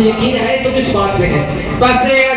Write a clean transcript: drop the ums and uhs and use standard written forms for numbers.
यकीन है तो किस बात पे है? बस